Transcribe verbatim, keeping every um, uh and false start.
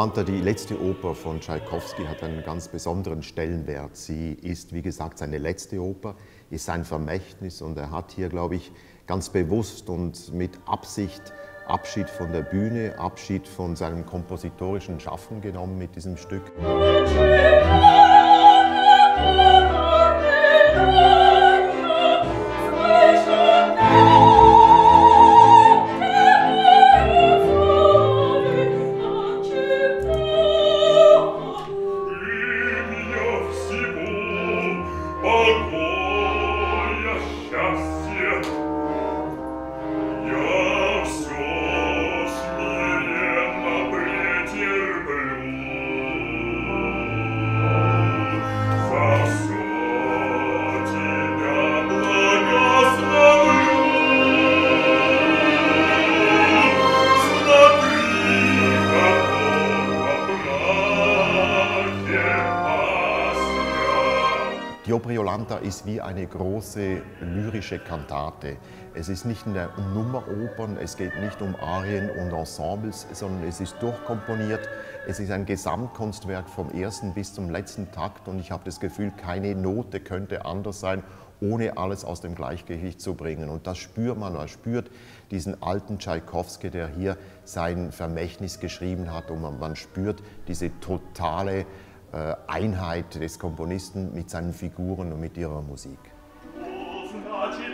Jolanta, die letzte Oper von Tschaikowski, hat einen ganz besonderen Stellenwert. Sie ist, wie gesagt, seine letzte Oper, ist sein Vermächtnis und er hat hier, glaube ich, ganz bewusst und mit Absicht Abschied von der Bühne, Abschied von seinem kompositorischen Schaffen genommen mit diesem Stück. Die Oper Jolanta ist wie eine große lyrische Kantate. Es ist nicht eine Nummeropern, es geht nicht um Arien und Ensembles, sondern es ist durchkomponiert. Es ist ein Gesamtkunstwerk vom ersten bis zum letzten Takt und ich habe das Gefühl, keine Note könnte anders sein, ohne alles aus dem Gleichgewicht zu bringen. Und das spürt man, man spürt diesen alten Tschaikowski, der hier sein Vermächtnis geschrieben hat und man, man spürt diese totale Einheit des Komponisten mit seinen Figuren und mit ihrer Musik.